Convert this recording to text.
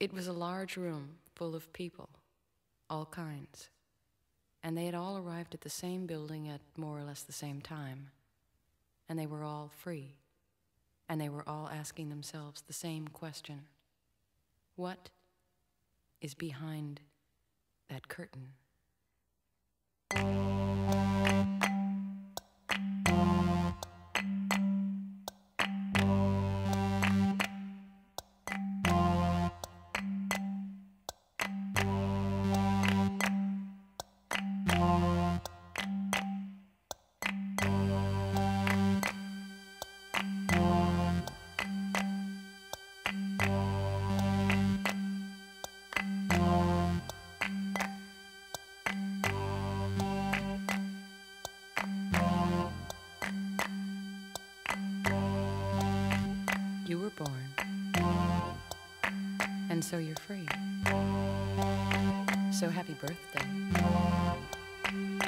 It was a large room full of people, all kinds, and they had all arrived at the same building at more or less the same time, and they were all free, and they were all asking themselves the same question: what is behind that curtain? You were born, and so you're free. So happy birthday.